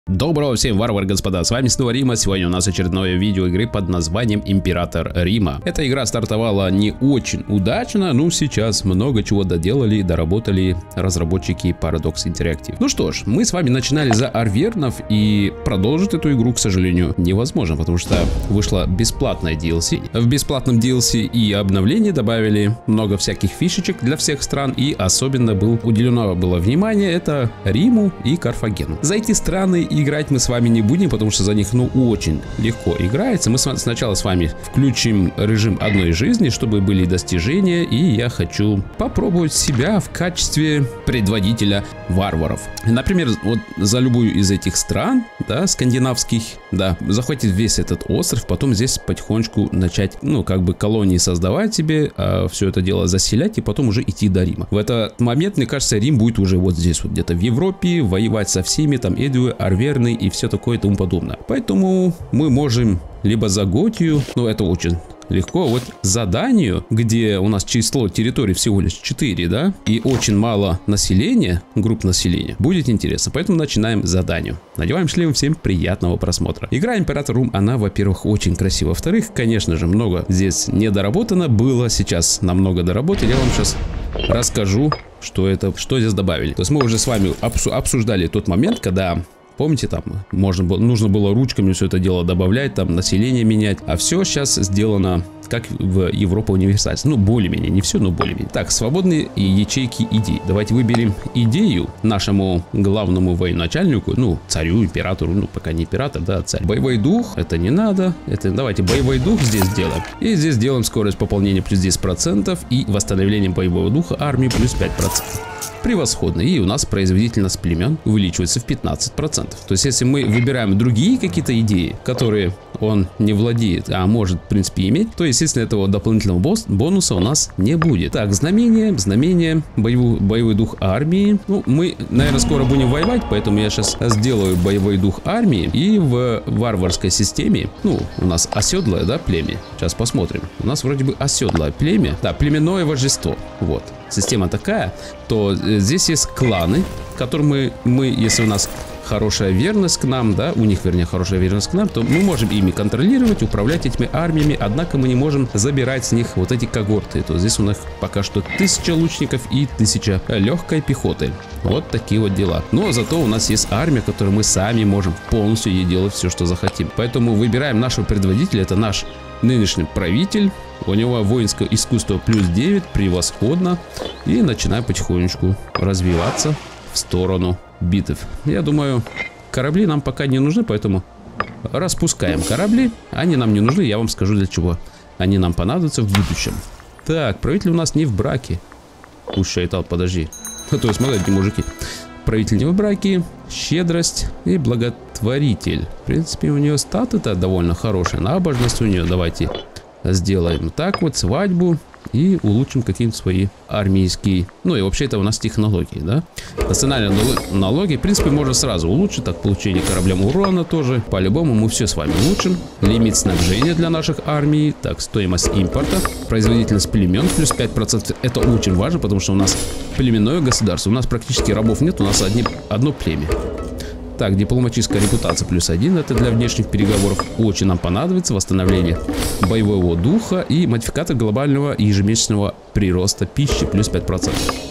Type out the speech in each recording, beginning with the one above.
Доброго всем, варвар, господа, с вами снова Рима. Сегодня у нас очередное видео игры под названием Император Рима. Эта игра стартовала не очень удачно, но сейчас много чего доделали и доработали разработчики Paradox Interactive. Ну что ж, мы с вами начинали за Арвернов, и продолжить эту игру, к сожалению, невозможно, потому что вышла бесплатная DLC. В бесплатном DLC и обновлении добавили много всяких фишечек для всех стран, и особенно уделено было внимание это Риму и Карфагену. За эти страны играть мы с вами не будем, потому что за них очень легко играется. Мы сначала с вами включим режим одной жизни, чтобы были достижения, и я хочу попробовать себя в качестве предводителя варваров. Например, вот за любую из этих стран, да, скандинавских, да, захватить весь этот остров, потом здесь потихонечку начать, как бы колонии создавать себе, все это дело заселять и потом уже идти до Рима. В этот момент, мне кажется, Рим будет уже вот здесь вот где-то в Европе, воевать со всеми, там, Эдуи, Арверны и все такое и тому подобное. Поэтому мы можем либо за Готию, это очень легко, вот заданию, где у нас число территорий всего лишь 4, да, и очень мало населения, групп населения, будет интересно. Поэтому начинаем задание. Надеваем шлем, всем приятного просмотра. Игра Император Рим, она, во-первых, очень красива. Во-вторых, конечно же, много здесь недоработано было, сейчас намного доработали. Я вам сейчас расскажу, что здесь добавили. То есть мы уже с вами обсуждали тот момент, когда... Помните, там нужно было ручками все это дело добавлять, там население менять. А все сейчас сделано как в Европа Универсальс. Более-менее, не все, но более-менее. Так, свободные ячейки идей. Давайте выберем идею нашему главному военачальнику, царю, императору, пока не император, да, царь. Боевой дух, это не надо. Давайте боевой дух здесь сделаем. И здесь делаем скорость пополнения плюс 10% и восстановление боевого духа армии плюс 5%. Превосходно. И у нас производительность племен увеличивается в 15%. То есть, если мы выбираем другие какие-то идеи, которые он не владеет, а может, в принципе, иметь, то, естественно, этого дополнительного бонуса у нас не будет. Так, знамение, боевой дух армии. Мы, наверное, скоро будем воевать, поэтому я сейчас сделаю боевой дух армии. И в варварской системе, у нас оседлое, да, племя. Сейчас посмотрим. У нас вроде бы оседлое племя. Да, племенное вождество. Вот. Система такая, то здесь есть кланы, которым мы, если у нас хорошая верность к нам, да, у них, вернее, хорошая верность к нам, то мы можем ими контролировать, управлять этими армиями, однако мы не можем забирать с них вот эти когорты. То здесь у нас пока что 1000 лучников и 1000 легкой пехоты. Вот такие вот дела. Но зато у нас есть армия, которую мы сами можем полностью ей делать все, что захотим. Поэтому выбираем нашего предводителя, это наш нынешний правитель. У него воинское искусство плюс 9, превосходно. И начинаем потихонечку развиваться в сторону битв. Я думаю, корабли нам пока не нужны, поэтому распускаем корабли. Они нам не нужны, я вам скажу, для чего они нам понадобятся в будущем. Так, правитель у нас не в браке. Пусть шайтан, подожди. То есть, смотрите, мужики. Правитель не в браке, щедрость и благотворитель. В принципе, у нее статы-то довольно хорошие. Набожность у нее. Давайте сделаем так вот, свадьбу. И улучшим какие-то свои армейские. И вообще это у нас технологии, да. Национальные налоги, в принципе, можно сразу улучшить. Так, получение кораблям урона тоже. По-любому мы все с вами улучшим. Лимит снабжения для наших армий. Так, стоимость импорта. Производительность племен плюс 5%. Это очень важно, потому что у нас племенное государство. У нас практически рабов нет, у нас одно племя. Так, дипломатическая репутация плюс 1, это для внешних переговоров очень нам понадобится. Восстановление боевого духа и модификатор глобального ежемесячного прироста пищи плюс 5%.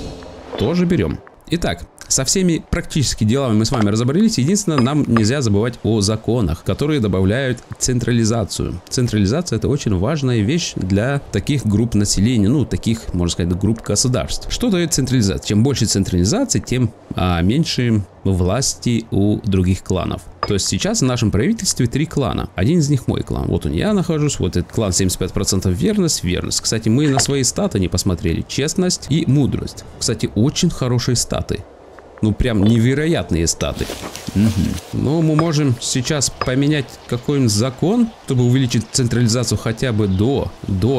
Тоже берем. Итак, со всеми практически делами мы с вами разобрались. Единственное, нам нельзя забывать о законах, которые добавляют централизацию. Централизация — это очень важная вещь для таких групп населения, таких, можно сказать, групп государств. Что дает централизация? Чем больше централизации, тем меньше власти у других кланов. То есть сейчас в нашем правительстве 3 клана. Один из них мой клан. Вот я нахожусь, вот этот клан 75% верность. Кстати, мы на свои статы не посмотрели. Честность и мудрость. Кстати, очень хорошие статы. Прям невероятные статы. Но мы можем сейчас поменять какой-нибудь закон, чтобы увеличить централизацию хотя бы до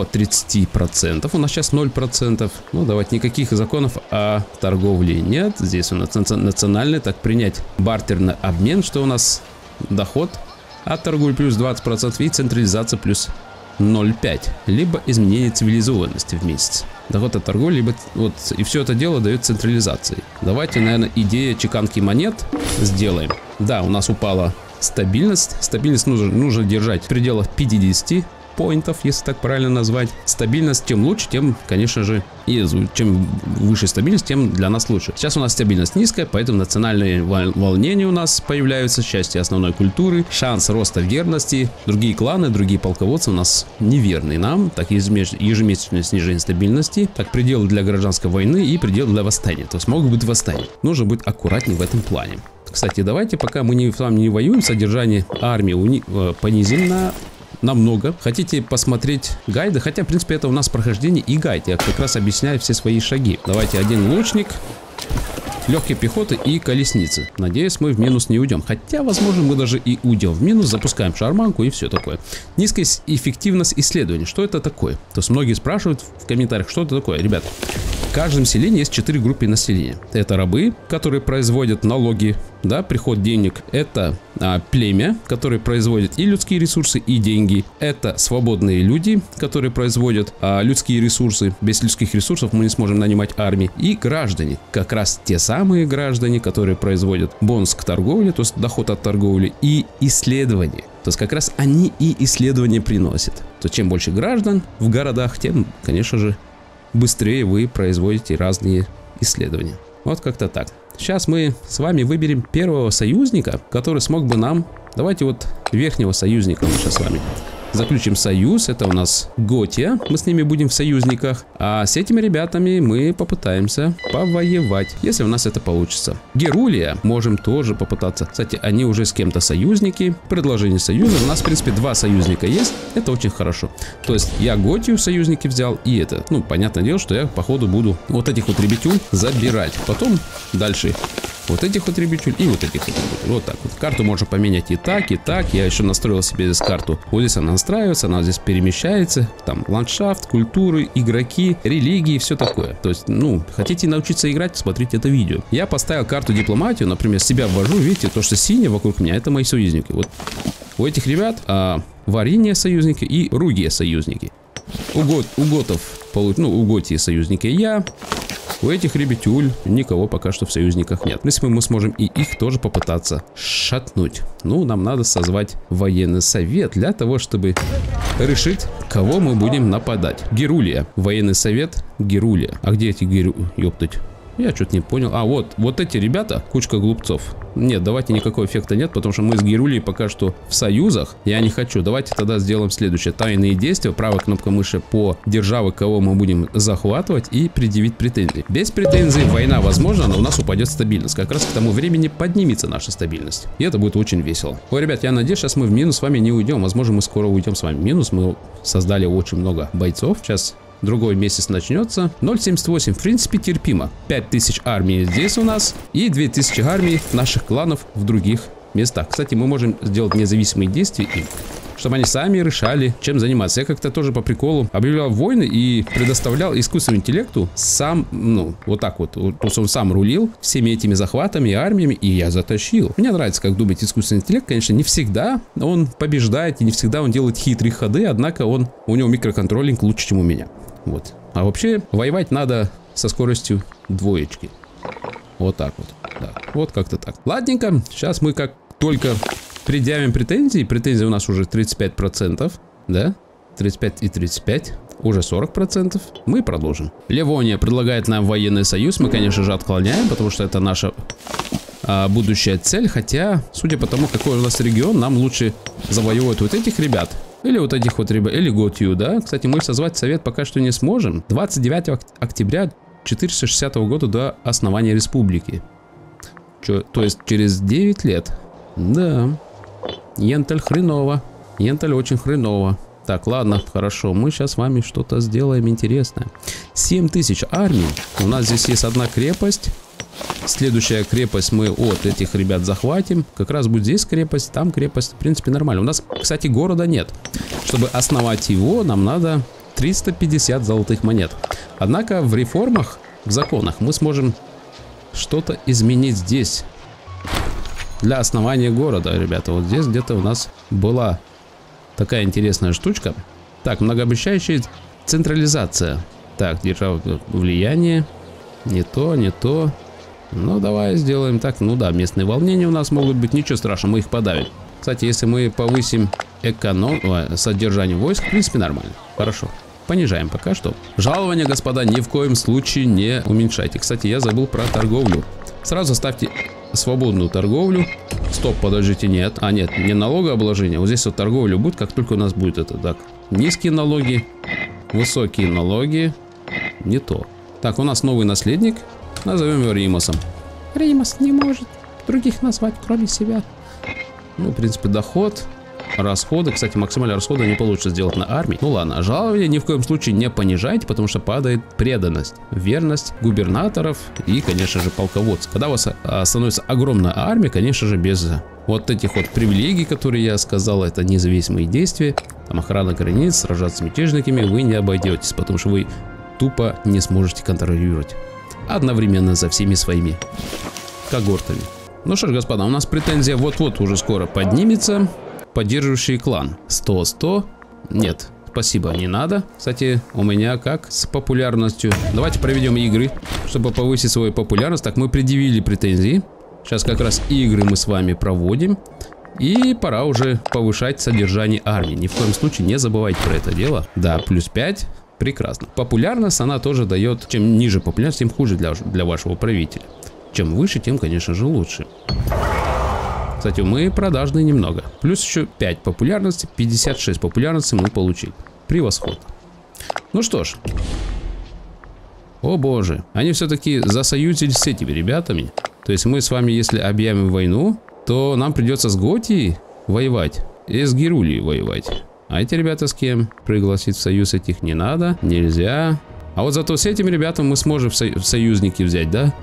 30%. У нас сейчас 0%. Давайте, никаких законов о торговле нет. Здесь у нас национальный. Так, принять бартерный обмен, что у нас доход от торговли плюс 20% и централизация плюс 0,5. Либо изменение цивилизованности в месяц. Доход от торговли, либо и все это дело дает централизации. Давайте, наверное, идея чеканки монет сделаем. Да, у нас упала стабильность. Стабильность нужно держать в пределах 50 поинтов, если так правильно назвать. Стабильность, тем лучше, тем, конечно же, и чем выше стабильность, тем для нас лучше. Сейчас у нас стабильность низкая, поэтому национальные волнения у нас появляются, части основной культуры, шанс роста верности. Другие кланы, другие полководцы у нас неверные нам. Так, ежемесячное снижение стабильности, так, пределы для гражданской войны и пределы для восстания. То есть могут быть восстания. Нужно быть аккуратнее в этом плане. Кстати, давайте, пока мы с вами не воюем, содержание армии понизим намного. Хотите посмотреть гайды? Хотя, в принципе, это у нас прохождение и гайд. Я как раз объясняю все свои шаги. Давайте один лучник, легкие пехоты и колесницы. Надеюсь, мы в минус не уйдем. Хотя, возможно, мы даже и уйдем в минус. Запускаем шарманку и все такое. Низкая эффективность исследований. Что это такое? То есть многие спрашивают в комментариях, что это такое. Ребят, в каждом селении есть 4 группы населения. Это рабы, которые производят налоги, да, приход денег. Это племя, которое производит и людские ресурсы, и деньги. Это свободные люди, которые производят людские ресурсы. Без людских ресурсов мы не сможем нанимать армии. И граждане, как раз те самые граждане, которые производят бонус к торговле, то есть доход от торговли, и исследования. То есть как раз они и исследования приносят. То чем больше граждан в городах, тем, конечно же, быстрее вы производите разные исследования. Вот как-то так. Сейчас мы с вами выберем первого союзника, который смог бы нам... Давайте вот верхнего союзника мы сейчас с вами заключим союз. Это у нас Готия. Мы с ними будем в союзниках. А с этими ребятами мы попытаемся повоевать, если у нас это получится. Герулия можем тоже попытаться. Кстати, они уже с кем-то союзники. Предложение союза. У нас, в принципе, 2 союзника есть. Это очень хорошо. То есть я Готию в союзники взял и это. Ну, понятное дело, что я по ходу буду вот этих вот ребятюль забирать. Потом дальше вот этих вот ребятюль и вот этих вот ребятюль. Вот так вот. Карту можно поменять и так, и так. Я еще настроил себе здесь карту. Вот здесь она настраивается, она здесь перемещается. Там ландшафт, культуры, игроки, религии, все такое. То есть, ну, хотите научиться играть, смотрите это видео. Я поставил карту дипломатию, например, себя ввожу. Видите, то, что синее вокруг меня, это мои союзники. Вот у этих ребят Вариния союзники и Ругия союзники. У готов, у Готии союзники я. У этих ребятюль никого пока что в союзниках нет. В принципе, мы сможем и их тоже попытаться шатнуть. Ну, нам надо созвать военный совет для того, чтобы решить, кого мы будем нападать. Герулия. Военный совет Герулия. А где эти ёптать? Я что-то не понял. А, вот эти ребята, кучка глупцов. Нет, давайте никакого эффекта нет, потому что мы с Герулией пока что в союзах. Я не хочу. Давайте тогда сделаем следующее. Тайные действия. Правая кнопка мыши по державе, кого мы будем захватывать, и предъявить претензии. Без претензий война возможна, но у нас упадет стабильность. Как раз к тому времени поднимется наша стабильность. И это будет очень весело. Ой, ребят, я надеюсь, сейчас мы в минус с вами не уйдем. Возможно, мы скоро уйдем с вами в минус. Мы создали очень много бойцов. Сейчас другой месяц начнется. 0.78, в принципе, терпимо. 5000 армий здесь у нас и 2000 армий наших кланов в других местах. Кстати, мы можем сделать независимые действия им, чтобы они сами решали, чем заниматься. Я как-то тоже по приколу объявлял войны и предоставлял искусственному интеллекту сам, ну, вот так вот. Он сам рулил всеми этими захватами и армиями, и я затащил. Мне нравится, как думает искусственный интеллект. Конечно, не всегда он побеждает, и не всегда он делает хитрые ходы, однако у него микроконтролинг лучше, чем у меня. Вот. А вообще, воевать надо со скоростью двоечки. Вот так вот. Да. Вот как-то так. Ладненько. Сейчас мы как только предъявим претензии. Претензии у нас уже 35%. Да? 35 и 35. Уже 40%. Мы продолжим. Ливония предлагает нам военный союз. Мы, конечно же, отклоняем, потому что это наша будущая цель. Хотя, судя по тому, какой у нас регион, нам лучше завоевывать вот этих ребят. Или вот этих вот ребят, или Готию, да. Кстати, мы созвать совет пока что не сможем. 29 октября 460 года до основания республики. То есть через 9 лет. Да. Ентель хреново. Ентель очень хреново. Так, ладно, хорошо. Мы сейчас с вами что-то сделаем интересное. 7000 армий. У нас здесь есть одна крепость. Следующая крепость мы от этих ребят захватим. Как раз будет здесь крепость, там крепость. В принципе, нормально. У нас, кстати, города нет. Чтобы основать его, нам надо 350 золотых монет. Однако в реформах, в законах мы сможем что-то изменить здесь. Для основания города, ребята. Вот здесь где-то у нас была такая интересная штучка. Так, многообещающая централизация. Так, держава влияния. Не то, не то. Ну, давай сделаем так. Ну да, местные волнения у нас могут быть. Ничего страшного, мы их подавим. Кстати, если мы повысим содержание войск, в принципе, нормально. Хорошо. Понижаем пока что. Жалования, господа, ни в коем случае не уменьшайте. Кстати, я забыл про торговлю. Сразу ставьте свободную торговлю. Стоп, подождите, нет. А, нет, не налогообложение. Вот здесь вот торговля будет, как только у нас будет это. Так, низкие налоги, высокие налоги. Не то. Так, у нас новый наследник. Назовем его Римасом. Римас не может других назвать, кроме себя. Ну, в принципе, доход, расходы. Кстати, максимальные расходы не получится сделать на армии. Ну ладно, жалования ни в коем случае не понижайте, потому что падает преданность, верность губернаторов и, конечно же, полководцев. Когда у вас становится огромная армия, конечно же, без вот этих вот привилегий, которые я сказал, это независимые действия, там охрана границ, сражаться с мятежниками, вы не обойдетесь, потому что вы тупо не сможете контролировать одновременно за всеми своими когортами. Ну что ж, господа, у нас претензия вот-вот уже скоро поднимется. Поддерживающий клан. 100. Нет, спасибо, не надо. Кстати, у меня как с популярностью. Давайте проведем игры, чтобы повысить свою популярность. Так, мы предъявили претензии. Сейчас как раз игры мы с вами проводим. И пора уже повышать содержание армии. Ни в коем случае не забывайте про это дело. Да, плюс 5. Прекрасно. Популярность она тоже дает. Чем ниже популярность, тем хуже для вашего правителя. Чем выше, тем, конечно же, лучше. Кстати, мы продажные немного. Плюс еще 5 популярности, 56 популярности мы получили. Превосходно. Ну что ж. О боже, они все-таки засоюзились с этими ребятами. То есть мы с вами, если объявим войну, то нам придется с Готией воевать и с Герулией воевать. А эти ребята с кем? Пригласить в союз этих не надо, нельзя. А вот зато с этими ребятами мы сможем в союзники взять, да?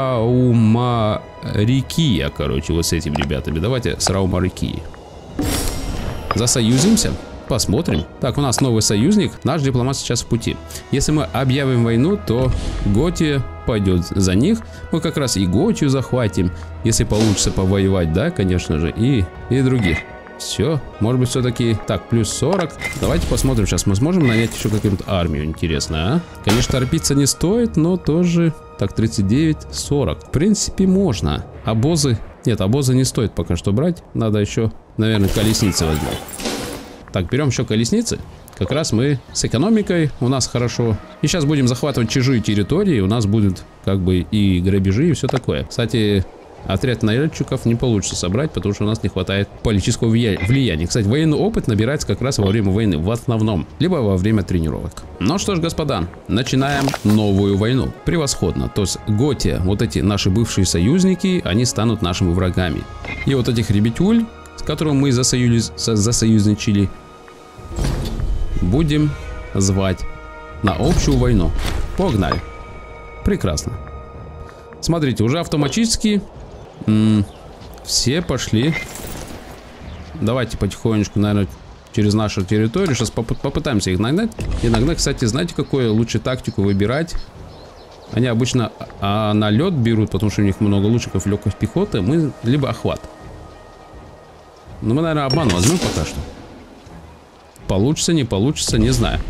Раумарикия, короче, вот с этими ребятами. Давайте с Раумарикией засоюзимся, посмотрим. Так, у нас новый союзник, наш дипломат сейчас в пути. Если мы объявим войну, то Готия пойдет за них. Мы как раз и Готию захватим, если получится повоевать, да, конечно же, и других. Все, может быть, все-таки... Так, плюс 40. Давайте посмотрим, сейчас мы сможем нанять еще какую-нибудь армию, интересно, а? Конечно, торопиться не стоит, но тоже... Так, 39, 40. В принципе, можно. Обозы... Нет, обозы не стоит пока что брать. Надо еще, наверное, колесницы возьмем. Так, берем еще колесницы. Как раз мы с экономикой у нас хорошо. И сейчас будем захватывать чужие территории. У нас будут как бы и грабежи, и все такое. Кстати... Отряд налетчиков не получится собрать, потому что у нас не хватает политического влияния. Кстати, военный опыт набирается как раз во время войны, в основном, либо во время тренировок. Ну что ж, господа, начинаем новую войну. Превосходно. То есть Готия, вот эти наши бывшие союзники, они станут нашими врагами. И вот этих ребятюль, с которыми мы засоюзничали, будем звать на общую войну. Погнали. Прекрасно. Смотрите, уже автоматически... все пошли. Давайте потихонечку, наверное, через нашу территорию. Сейчас попытаемся их нагнать. Иногда, кстати, знаете, какую лучше тактику выбирать? Они обычно налет берут, потому что у них много лучников легкой пехоты. Мы либо охват. Но мы, наверное, обман возьмем пока что. Получится, не получится, не знаю.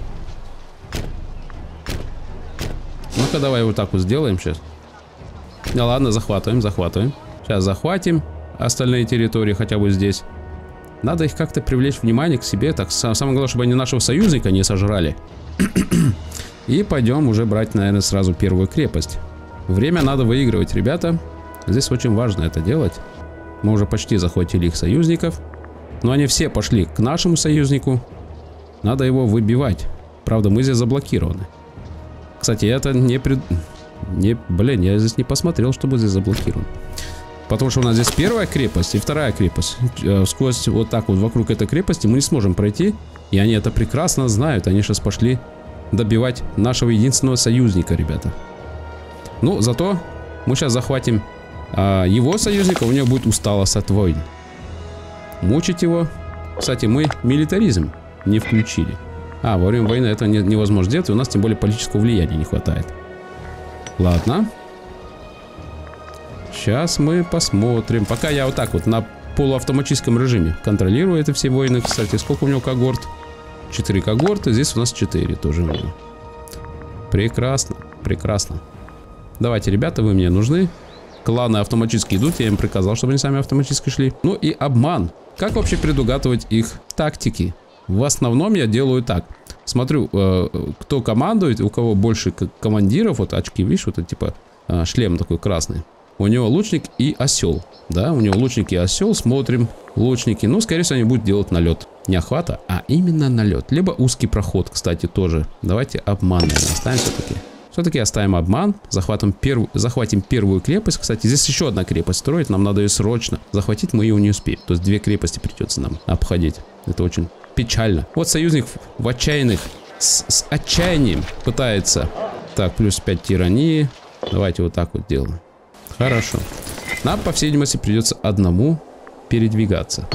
Ну-ка, давай вот так вот сделаем сейчас. Да ладно, захватываем. Сейчас захватим остальные территории, хотя бы здесь. Надо их как-то привлечь внимание к себе. Так, самое главное, чтобы они нашего союзника не сожрали. И пойдем уже брать, наверное, сразу первую крепость. Время надо выигрывать, ребята. Здесь очень важно это делать. Мы уже почти захватили их союзников. Но они все пошли к нашему союзнику. Надо его выбивать. Правда, мы здесь заблокированы. Кстати, это блин, я здесь не посмотрел, чтобы здесь заблокирован. Потому что у нас здесь первая крепость и вторая крепость. Сквозь вот так вот вокруг этой крепости мы не сможем пройти. И они это прекрасно знают. Они сейчас пошли добивать нашего единственного союзника, ребята. Ну, зато мы сейчас захватим его союзника. У него будет усталость от войн. Мучить его. Кстати, мы милитаризм не включили. Во время войны это невозможно сделать. И у нас тем более политического влияния не хватает. Ладно. Сейчас мы посмотрим. Пока я вот так вот на полуавтоматическом режиме контролирую это все войны. Кстати, сколько у него когорт? 4 когорты. Здесь у нас 4 тоже. Прекрасно. Прекрасно. Давайте, ребята, вы мне нужны. Кланы автоматически идут, я им приказал, чтобы они сами автоматически шли. Ну и обман. Как вообще предугадывать их тактики? В основном я делаю так. Смотрю, кто командует, у кого больше командиров, вот очки, видишь, вот это типа шлем такой красный. У него лучник и осел. Да, у него лучник и осел, смотрим. Лучники, ну, скорее всего, они будут делать налет. Не охвата, а именно налет. Либо узкий проход, кстати, тоже. Давайте обман, наверное, оставим все-таки. Все-таки оставим обман. Захватим первую крепость. Кстати, здесь еще одна крепость строить. Нам надо ее срочно. Захватить мы ее не успеем. То есть 2 крепости придется нам обходить. Это очень печально. Вот союзник в отчаянных, с отчаянием пытается. Так, плюс 5 тирании. Давайте вот так вот делаем. Хорошо. Нам, по всей видимости, придется одному передвигаться.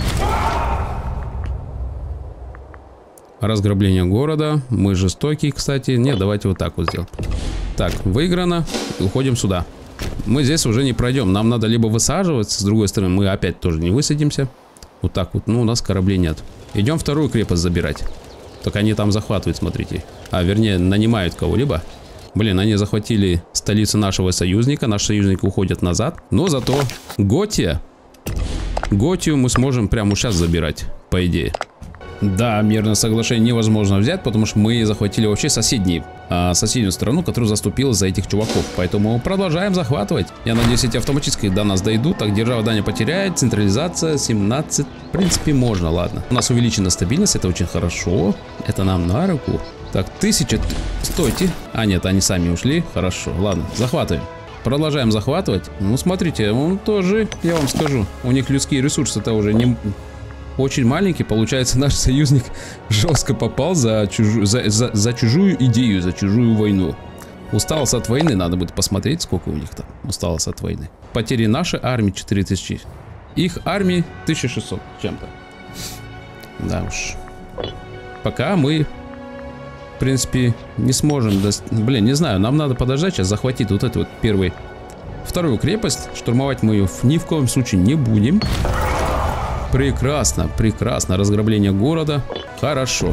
Разграбление города. Мы жестокие, кстати. Нет, давайте вот так вот сделаем. Так, выиграно. Уходим сюда. Мы здесь уже не пройдем. Нам надо либо высаживаться. С другой стороны, мы опять тоже не высадимся. Вот так вот. Ну, у нас кораблей нет. Идем вторую крепость забирать. Только они там захватывают, смотрите. А, вернее, нанимают кого-либо. Блин, они захватили столицу нашего союзника. Наш союзник уходит назад. Но зато Готию мы сможем прямо сейчас забирать, по идее. Да, мирное соглашение невозможно взять, потому что мы захватили вообще соседнюю страну, которая заступилась за этих чуваков. Поэтому продолжаем захватывать. Я надеюсь, эти автоматически до нас дойдут. Так, держава Дания потеряет. Централизация 17. В принципе, можно, ладно. У нас увеличена стабильность, это очень хорошо. Это нам на руку. Так, 1000. Стойте. А, нет, они сами ушли. Хорошо, ладно, захватываем. Продолжаем захватывать. Ну, смотрите, он тоже, я вам скажу, у них людские ресурсы-то уже не... Очень маленький, получается, наш союзник жестко попал за чужую идею, за чужую войну. Усталость от войны, надо будет посмотреть, сколько у них там усталость от войны. Потери нашей армии 4000, их армии 1600 чем-то. Да уж. Пока мы, в принципе, не сможем, блин, не знаю, нам надо подождать сейчас, захватить вот эту вот вторую крепость. Штурмовать мы ее ни в коем случае не будем. Прекрасно, прекрасно. Разграбление города. Хорошо.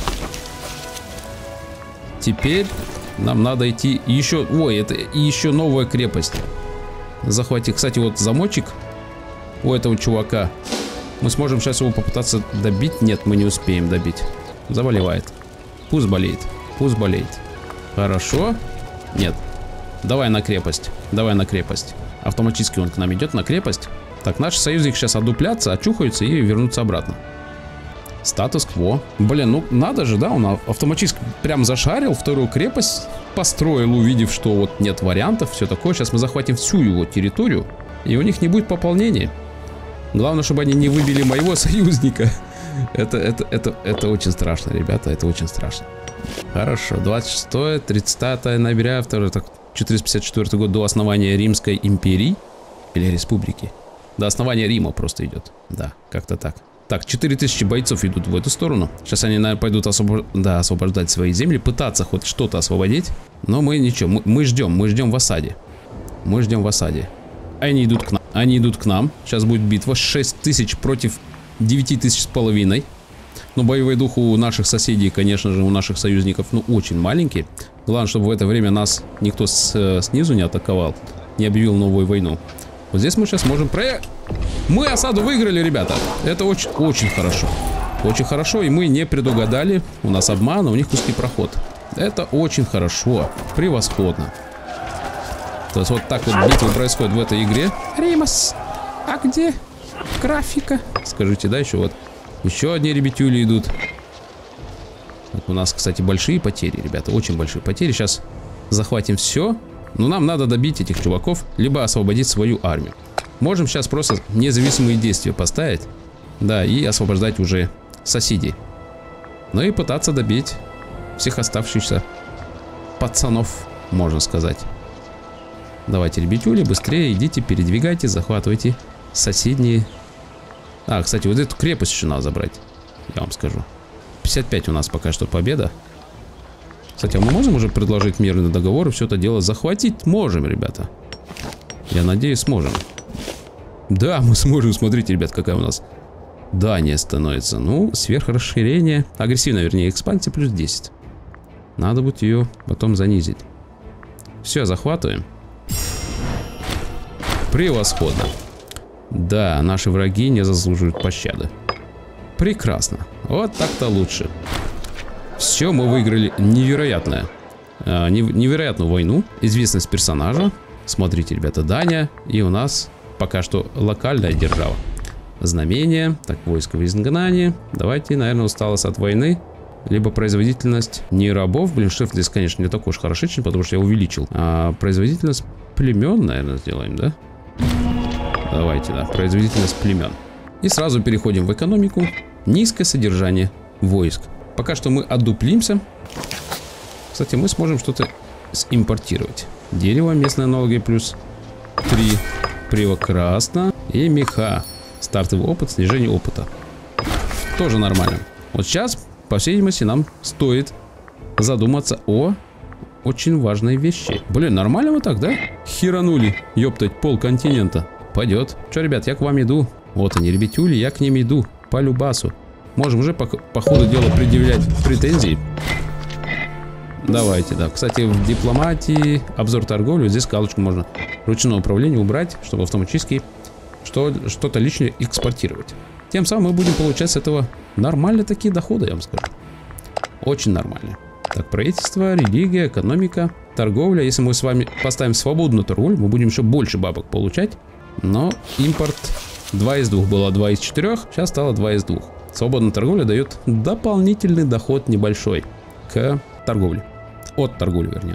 Теперь нам надо идти еще... Ой, это еще новая крепость. Захватить. Кстати, вот замочек у этого чувака. Мы сможем сейчас его попытаться добить. Нет, мы не успеем добить. Заболевает. Пусть болеет. Пусть болеет. Хорошо. Нет. Давай на крепость. Давай на крепость. Автоматически он к нам идет на крепость. Так, наши союзники сейчас одуплятся, очухаются и вернутся обратно. Статус-кво. Блин, ну надо же, да, он автоматически прям зашарил, вторую крепость построил, увидев, что вот нет вариантов, все такое. Сейчас мы захватим всю его территорию, и у них не будет пополнения. Главное, чтобы они не выбили моего союзника. Это очень страшно, ребята, это очень страшно. Хорошо, 26-30 ноября, 454 год до основания Римской империи или республики. До основания Рима просто идет. Да, как-то так. Так, 4000 бойцов идут в эту сторону. Сейчас они, наверное, пойдут освобождать свои земли, пытаться хоть что-то освободить. Но мы ничего, мы ждем в осаде. Мы ждем в осаде. Они идут к нам. Они идут к нам. Сейчас будет битва. 6000 против 9500. Но боевой дух у наших соседей, конечно же, у наших союзников, ну, очень маленький. Главное, чтобы в это время нас никто снизу не атаковал, не объявил новую войну. Вот здесь мы сейчас можем проехать. Мы осаду выиграли, ребята. Это очень хорошо. Очень хорошо, и мы не предугадали. У нас обман, а у них узкий проход. Это очень хорошо. Превосходно. То есть вот так вот битвы происходят в этой игре. Римас, а где графика? Скажите, да, еще вот. Еще одни ребятюли идут. Так, у нас, кстати, большие потери, ребята. Очень большие потери. Сейчас захватим все. Но нам надо добить этих чуваков, либо освободить свою армию. Можем сейчас просто независимые действия поставить. Да, и освобождать уже соседей. Ну и пытаться добить всех оставшихся пацанов, можно сказать. Давайте, ребятюли, быстрее идите, передвигайте, захватывайте соседние. А, кстати, вот эту крепость еще надо забрать. Я вам скажу. 55 у нас пока что победа. Кстати, а мы можем уже предложить мирный договор и все это дело захватить? Можем, ребята. Я надеюсь, сможем. Да, мы сможем. Смотрите, ребят, какая у нас Дания становится. Ну, сверхрасширение. Агрессивная, вернее, экспансия плюс 10. Надо будет ее потом занизить. Все, захватываем. Превосходно. Да, наши враги не заслуживают пощады. Прекрасно. Вот так-то лучше. Все, мы выиграли невероятную войну. Известность персонажа. Смотрите, ребята, Дания. И у нас пока что локальная держава. Знамение. Так, войско в изгнании. Давайте, наверное, усталость от войны. Либо производительность не рабов. Блин, шеф здесь, конечно, не такой уж хорошечный, потому что я увеличил. А производительность племен, наверное, сделаем, да? Давайте, да. Производительность племен. И сразу переходим в экономику. Низкое содержание войск. Пока что мы отдуплимся. Кстати, мы сможем что-то импортировать. Дерево, местные налоги плюс 3. Прекрасно. И меха. Стартовый опыт, снижение опыта. Тоже нормально. Вот сейчас, по всей видимости, нам стоит задуматься о очень важной вещи. Блин, нормально вот так, да? Херанули, ёптать, полконтинента. Пойдет. Че, ребят, я к вам иду. Вот они, ребятюли, я к ним иду. По любасу. Можем уже по ходу дела предъявлять претензии. Давайте, да. Кстати, в дипломатии, обзор торговли, здесь галочку можно ручное управление убрать, чтобы автоматически что-то лишнее экспортировать. Тем самым мы будем получать с этого нормальные такие доходы, я вам скажу. Очень нормально. Так, правительство, религия, экономика, торговля. Если мы с вами поставим свободную торговлю, мы будем еще больше бабок получать. Но импорт 2 из 2 было 2 из 4, сейчас стало 2 из 2. Свободная торговля дает дополнительный доход небольшой к торговле. От торговли, вернее.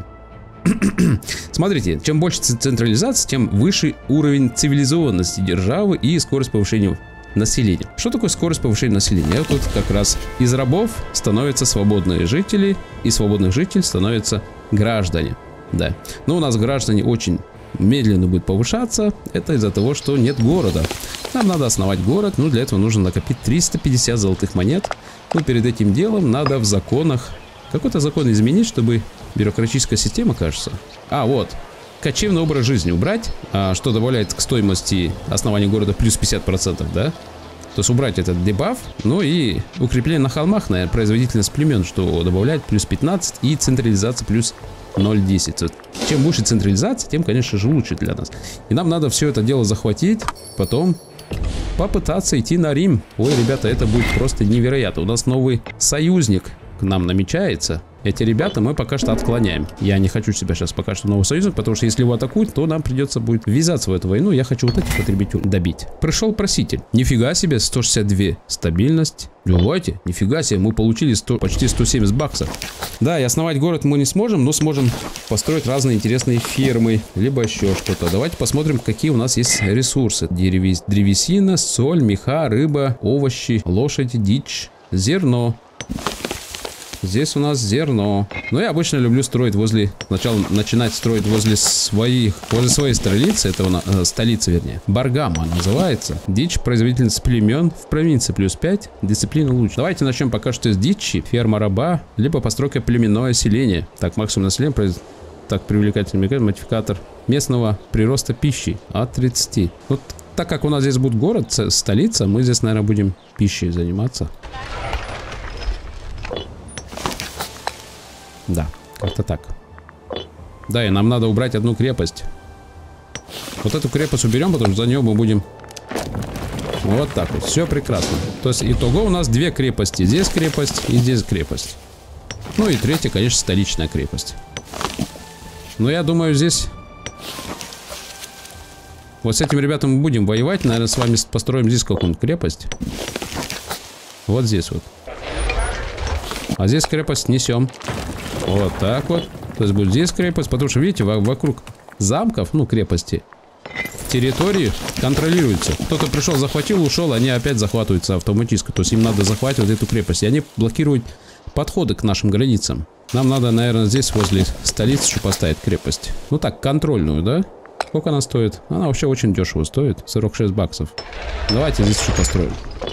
Смотрите, чем больше централизации, тем выше уровень цивилизованности державы и скорость повышения населения. Что такое скорость повышения населения? Тут как раз из рабов становятся свободные жители, и свободных жителей становятся граждане. Да. Но у нас граждане очень медленно будут повышаться. Это из-за того, что нет города. Нам надо основать город, но для этого нужно накопить 350 золотых монет. Но перед этим делом надо в законах какой-то закон изменить, чтобы бюрократическая система, кажется. А, вот. Кочевный образ жизни убрать, что добавляет к стоимости основания города плюс 50%, да? То есть убрать этот дебаф, ну и укрепление на холмах, наверное, производительность племен, что добавляет плюс 15 и централизация плюс 0,10. Чем выше централизация, тем, конечно же, лучше для нас. И нам надо все это дело захватить, потом попытаться идти на Рим. Ой, ребята, это будет просто невероятно. У нас новый союзник к нам намечается. Эти ребята мы пока что отклоняем. Я не хочу себя сейчас пока что новый союзник, потому что если его атакуют, то нам придется будет ввязаться в эту войну. Я хочу вот этих потребителей добить. Пришел проситель. Нифига себе, 162 стабильность. Давайте, нифига себе, мы получили почти 170 баксов. Да, и основать город мы не сможем, но сможем построить разные интересные фермы, либо еще что-то. Давайте посмотрим, какие у нас есть ресурсы. Древесина, соль, меха, рыба, овощи, лошади, дичь, зерно. Здесь у нас зерно. Но я обычно люблю строить начинать строить возле своей столицы, это столица, вернее. Баргама называется. Дичь, производительность племен в провинции плюс 5, дисциплина лучше. Давайте начнем пока что с дичи, ферма раба, либо постройка племенное селение. Так, максимум населения, так, привлекательный модификатор местного прироста пищи от 30. Вот так как у нас здесь будет город, столица, мы здесь, наверное, будем пищей заниматься. Да, как-то так. Да, и нам надо убрать одну крепость. Вот эту крепость уберем, потому что за нее мы будем... Вот так вот, все прекрасно. То есть итого у нас 2 крепости. Здесь крепость и здесь крепость. Ну и третья, конечно, столичная крепость. Но я думаю, здесь... Вот с этими ребятами мы будем воевать. Наверное, с вами построим здесь какую-нибудь крепость. Вот здесь вот. А здесь крепость несем. Вот так вот. То есть будет здесь крепость, потому что, видите, вокруг замков, ну, крепости, территории контролируются. Кто-то пришел, захватил, ушел, они опять захватываются автоматически. То есть им надо захватывать эту крепость. И они блокируют подходы к нашим границам. Нам надо, наверное, здесь возле столицы еще поставить крепость. Ну так, контрольную, да? Сколько она стоит? Она вообще очень дешево стоит. 46 баксов. Давайте здесь еще построим.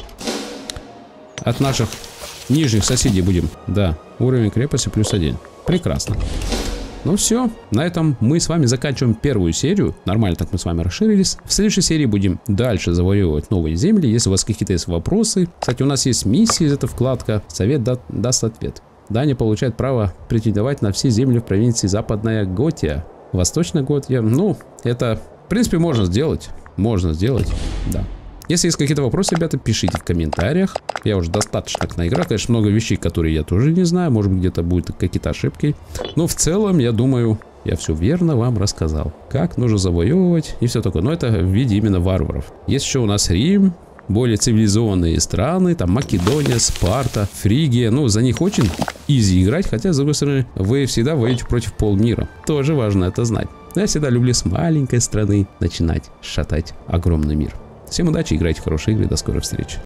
От наших нижних соседей будем. Да, уровень крепости плюс 1. Прекрасно. Ну все, на этом мы с вами заканчиваем первую серию. Нормально так мы с вами расширились. В следующей серии будем дальше завоевывать новые земли. Если у вас какие-то есть вопросы. Кстати, у нас есть миссия, это вкладка. Совет даст ответ. Дания получает право претендовать на все земли в провинции Западная Готия. Восточная Готия, ну, это принципе, можно сделать. Можно сделать, да. Если есть какие-то вопросы, ребята, пишите в комментариях. Я уже достаточно наиграл. Конечно, много вещей, которые я тоже не знаю. Может быть, где-то будут какие-то ошибки. Но в целом, я думаю, я все верно вам рассказал. Как нужно завоевывать и все такое. Но это в виде именно варваров. Есть еще у нас Рим. Более цивилизованные страны. Там Македония, Спарта, Фригия. Ну, за них очень изи играть. Хотя, с другой стороны, вы всегда воюете против полмира. Тоже важно это знать. Но я всегда люблю с маленькой страны начинать шатать огромный мир. Всем удачи, играйте в хорошие игры, до скорой встречи.